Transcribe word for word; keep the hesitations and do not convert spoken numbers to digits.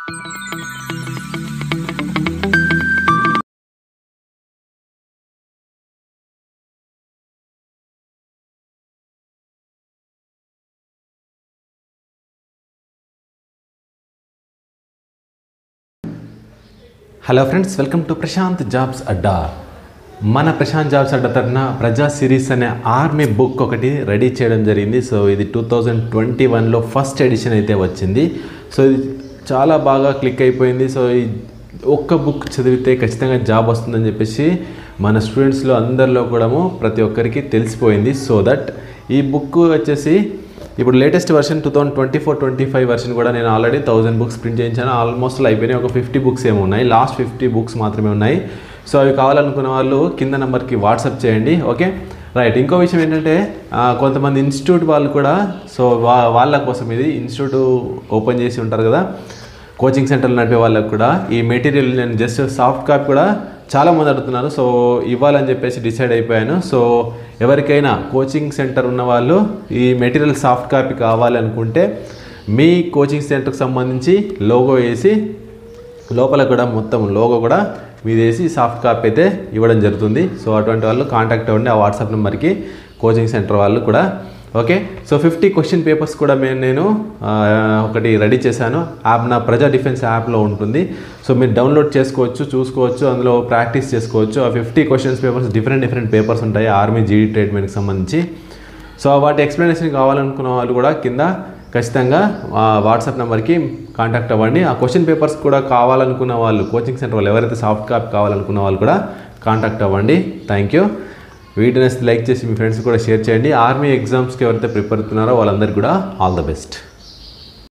Hello friends, welcome to Prashant jobs Adda. మన Prashant jobs అడ్డా తరఫున ప్రజా సిరీస్ అనే ఆర్మీ బుక్ ఒకటి రెడీ చేయడం జరిగింది. సో ఇది టూ థౌజండ్ ట్వంటీ వన్లో ఫస్ట్ ఎడిషన్ అయితే వచ్చింది. సో ఇది చాలా బాగా క్లిక్ అయిపోయింది. సో ఈ ఒక్క బుక్ చదివితే ఖచ్చితంగా జాబ్ వస్తుందని చెప్పేసి మన స్టూడెంట్స్లో అందరిలో కూడా ప్రతి ఒక్కరికి తెలిసిపోయింది. సో దట్ ఈ బుక్ వచ్చేసి ఇప్పుడు latest version two thousand twenty four twenty five version కూడా నేను ఆల్రెడీ థౌసండ్ బుక్స్ ప్రింట్ చేయించాను. ఆల్మోస్ట్ అయిపోయినాయి. ఒక ఫిఫ్టీ బుక్స్ ఏమో ఉన్నాయి, లాస్ట్ ఫిఫ్టీ బుక్స్ మాత్రమే ఉన్నాయి. సో అవి కావాలనుకున్న వాళ్ళు కింద నెంబర్కి వాట్సాప్ చేయండి. Okay right. ఇంకో విషయం ఏంటంటే కొంతమంది ఇన్స్టిట్యూట్ వాళ్ళు కూడా, సో వా వాళ్ళ కోసం ఇది ఇన్స్టిట్యూట్ ఓపెన్ చేసి ఉంటారు కదా, కోచింగ్ సెంటర్లు నడిపే వాళ్ళకు కూడా ఈ మెటీరియల్ నేను జస్ట్ సాఫ్ట్ కాపీ కూడా చాలామంది అడుగుతున్నారు. సో ఇవ్వాలని చెప్పేసి డిసైడ్ అయిపోయాను. సో ఎవరికైనా కోచింగ్ సెంటర్ ఉన్న వాళ్ళు ఈ మెటీరియల్ సాఫ్ట్ కాపీ కావాలి అనుకుంటే మీ కోచింగ్ సెంటర్కి సంబంధించి లోగో వేసి లోపల కూడా మొత్తం లోగో కూడా మీద వేసి సాఫ్ట్ కాపీ అయితే ఇవ్వడం జరుగుతుంది. సో అటువంటి వాళ్ళు కాంటాక్ట్ అవ్వండి ఆ వాట్సాప్ నెంబర్కి, కోచింగ్ సెంటర్ వాళ్ళు కూడా. Okay, so fifty question papers కూడా మేము నేను ఒకటి రెడీ చేశాను. యాప్ నా ప్రజా డిఫెన్స్ యాప్లో ఉంటుంది. సో మీరు డౌన్లోడ్ చేసుకోవచ్చు, చూసుకోవచ్చు, అందులో ప్రాక్టీస్ చేసుకోవచ్చు. ఆ fifty questions papers different different papers ఉంటాయి ఆర్మీ జీడీ ట్రీట్మెంట్కి సంబంధించి. సో వాటి ఎక్స్ప్లెనేషన్ కావాలనుకున్న వాళ్ళు కూడా కింద ఖచ్చితంగా వాట్సాప్ నెంబర్కి కాంటాక్ట్ అవ్వండి. ఆ క్వశ్చన్ పేపర్స్ కూడా కావాలనుకున్న వాళ్ళు, కోచింగ్ సెంటర్ వాళ్ళు ఎవరైతే సాఫ్ట్ కాపీ కావాలనుకున్న వాళ్ళు కూడా కాంటాక్ట్ అవ్వండి. Thank you. వీడియోని లైక్ చేసి మీ ఫ్రెండ్స్ కూడా షేర్ చేయండి. ఆర్మీ ఎగ్జామ్స్కి ఎవరైతే ప్రిపేర్ అవుతున్నారో వాళ్ళందరికీ కూడా ఆల్ ద బెస్ట్.